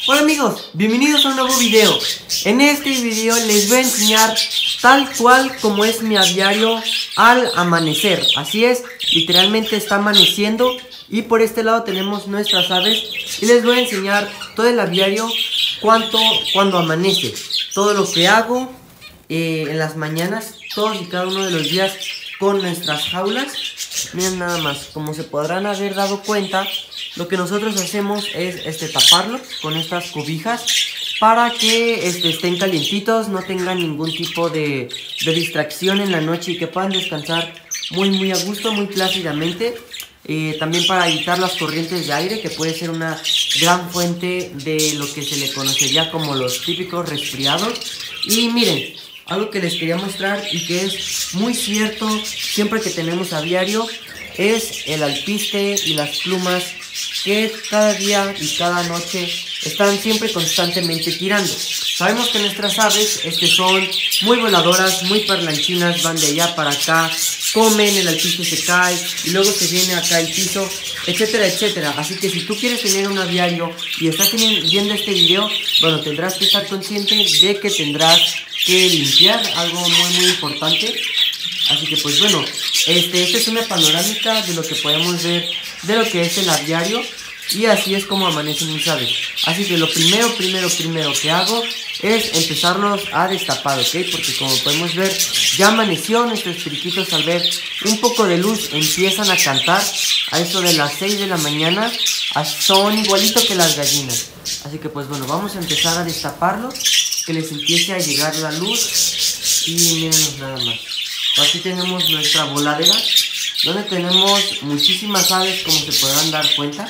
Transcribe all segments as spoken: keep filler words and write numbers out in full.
Hola amigos, bienvenidos a un nuevo video. En este video les voy a enseñar tal cual como es mi aviario al amanecer. Así es, literalmente está amaneciendo y por este lado tenemos nuestras aves. Y les voy a enseñar todo el aviario cuánto, cuando amanece. Todo lo que hago eh, en las mañanas, todos y cada uno de los días con nuestras jaulas. Miren nada más, como se podrán haber dado cuenta, lo que nosotros hacemos es este, taparlos con estas cobijas para que este, estén calientitos, no tengan ningún tipo de, de distracción en la noche y que puedan descansar muy muy a gusto, muy plácidamente. Eh, también para evitar las corrientes de aire, que puede ser una gran fuente de lo que se le conocería como los típicos resfriados. Y miren, algo que les quería mostrar y que es muy cierto siempre que tenemos aviario es el alpiste y las plumas que cada día y cada noche están siempre constantemente tirando. Sabemos que nuestras aves este, son muy voladoras, muy parlanchinas, van de allá para acá, comen, el alpiste se cae y luego se viene acá el piso, etcétera, etcétera. Así que si tú quieres tener un aviario y estás viendo este video, bueno, tendrás que estar consciente de que tendrás que limpiar, algo muy muy importante. Así que pues bueno, este, esta es una panorámica de lo que podemos ver de lo que es el aviario. Y así es como amanecen mis aves. Así que lo primero, primero, primero que hago es empezarlos a destapar, ¿ok? Porque como podemos ver, ya amaneció, nuestros periquitos al ver un poco de luz empiezan a cantar. A eso de las seis de la mañana, son igualito que las gallinas. Así que pues bueno, vamos a empezar a destaparlos, que les empiece a llegar la luz. Y mírenos nada más. Aquí tenemos nuestra voladera, donde tenemos muchísimas aves, como se podrán dar cuenta.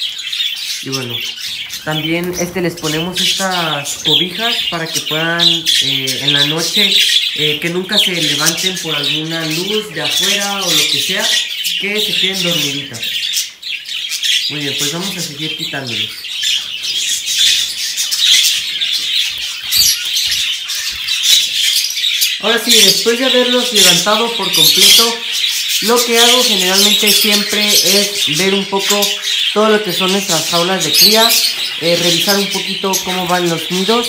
Y bueno, también este les ponemos estas cobijas para que puedan eh, en la noche eh, que nunca se levanten por alguna luz de afuera o lo que sea, que se queden dormiditas. Muy bien, pues vamos a seguir quitándoles. Ahora sí, después de haberlos levantado por completo, lo que hago generalmente siempre es ver un poco todo lo que son nuestras jaulas de cría, eh, revisar un poquito cómo van los nidos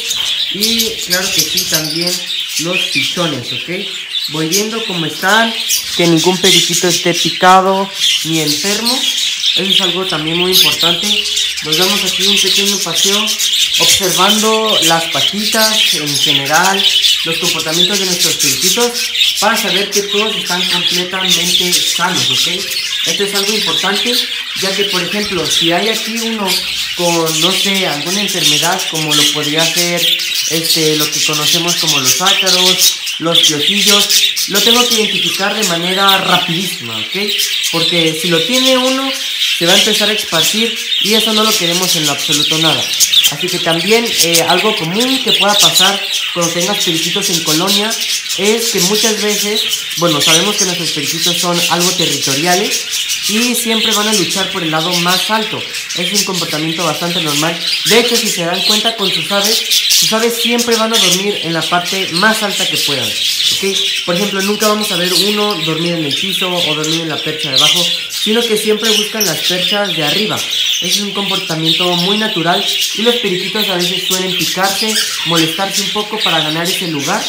y claro que sí, también los pichones, ¿ok? Voy viendo cómo están, que ningún periquito esté picado ni enfermo. Eso es algo también muy importante. Nos damos aquí un pequeño paseo observando las patitas en general, los comportamientos de nuestros periquitos, para saber que todos están completamente sanos, ¿ok? Esto es algo importante, ya que por ejemplo, si hay aquí uno con, no sé, alguna enfermedad, como lo podría ser este, lo que conocemos como los ácaros, los piojillos, lo tengo que identificar de manera rapidísima, ¿ok? Porque si lo tiene uno, se va a empezar a esparcir y eso no lo queremos en lo absoluto nada. Así que también eh, algo común que pueda pasar cuando tengas periquitos en colonia es que muchas veces, bueno, sabemos que nuestros periquitos son algo territoriales y siempre van a luchar por el lado más alto. Es un comportamiento bastante normal. De hecho, si se dan cuenta con sus aves, sus aves siempre van a dormir en la parte más alta que puedan, ¿ok? Por ejemplo, nunca vamos a ver uno dormir en el piso o dormir en la percha de abajo, sino que siempre buscan las perchas de arriba. Ese es un comportamiento muy natural y los periquitos a veces suelen picarse, molestarse un poco para ganar ese lugar.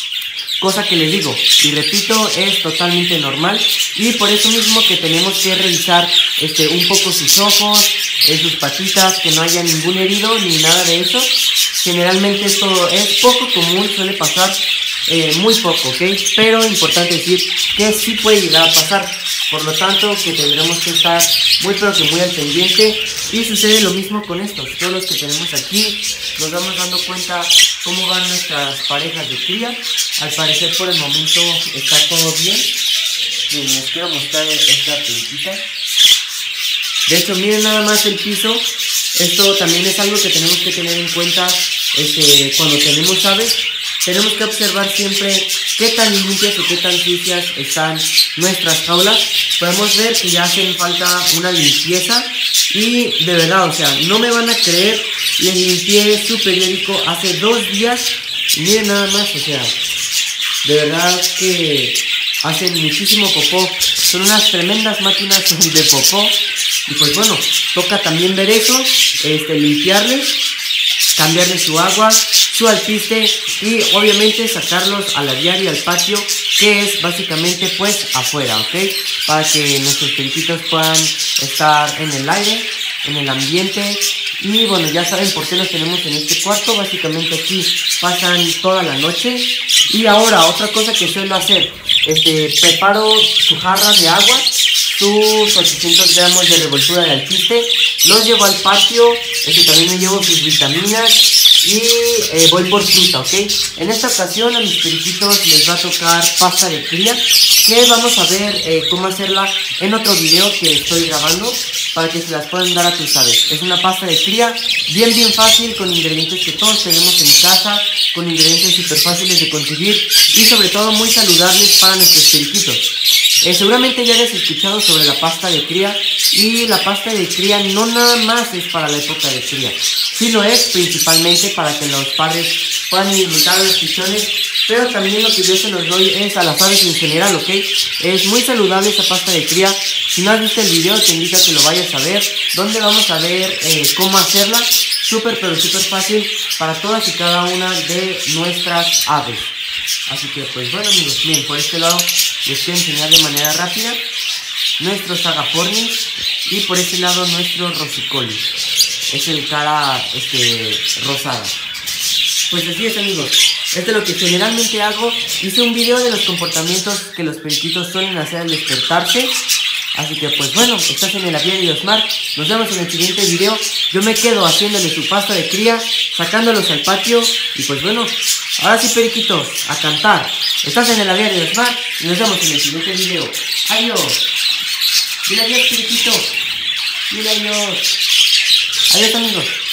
Cosa que les digo y repito, es totalmente normal y por eso mismo que tenemos que revisar este, un poco sus ojos, eh, sus patitas, que no haya ningún herido ni nada de eso. Generalmente esto es poco común, suele pasar eh, muy poco, ¿ok? Pero importante decir que sí puede llegar a pasar. Por lo tanto, que tendremos que estar muy pero que muy al pendiente. Y sucede lo mismo con estos. Todos los que tenemos aquí nos vamos dando cuenta cómo van nuestras parejas de cría. Al parecer por el momento está todo bien. Miren, les quiero mostrar esta pelotita. De hecho, miren nada más el piso. Esto también es algo que tenemos que tener en cuenta este, cuando tenemos aves. Tenemos que observar siempre qué tan limpias o qué tan sucias están nuestras jaulas. Podemos ver que ya hacen falta una limpieza y de verdad, o sea, no me van a creer, les limpié su periódico hace dos días y miren nada más, o sea, de verdad que hacen muchísimo popó, son unas tremendas máquinas de popó y pues bueno, toca también ver eso, este, limpiarles. cambiarle su agua, su alpiste y obviamente sacarlos al aviario y al patio, que es básicamente pues afuera, ¿ok? Para que nuestros periquitos puedan estar en el aire, en el ambiente. Y bueno, ya saben por qué los tenemos en este cuarto. Básicamente aquí pasan toda la noche. Y ahora, otra cosa que suelo hacer, este, preparo su jarra de agua, sus ochocientos gramos de revoltura de alpiste, los llevo al patio, este, también me llevo sus vitaminas y eh, voy por fruta, ¿ok? En esta ocasión a mis periquitos les va a tocar pasta de cría, que vamos a ver eh, cómo hacerla en otro video que estoy grabando, para que se las puedan dar a tus aves. Es una pasta de cría bien bien fácil, con ingredientes que todos tenemos en casa, con ingredientes súper fáciles de conseguir y sobre todo muy saludables para nuestros periquitos. Eh, seguramente ya hayas escuchado sobre la pasta de cría, y la pasta de cría no nada más es para la época de cría, sino es principalmente para que los padres puedan alimentar a los pichones, pero también lo que yo se los doy es a las aves en general, ¿ok? Es muy saludable esta pasta de cría. Si no has visto el video, te invito a que lo vayas a ver, donde vamos a ver eh, cómo hacerla, súper pero súper fácil para todas y cada una de nuestras aves. Así que pues bueno amigos, bien, por este lado les quiero enseñar de manera rápida nuestros agapornis y por este lado nuestro rosicoli. Es el cara este, rosada. Pues así es amigos, esto es lo que generalmente hago. Hice un video de los comportamientos que los periquitos suelen hacer al despertarse. Así que pues bueno, estás en el aviario de Osmar. Nos vemos en el siguiente video. Yo me quedo haciéndole su pasta de cría, sacándolos al patio. Y pues bueno, ahora sí periquitos, a cantar. Estás en el aviario de Osmar y nos vemos en el siguiente video. Adiós. Dile adiós periquito. Dile adiós. Adiós amigos.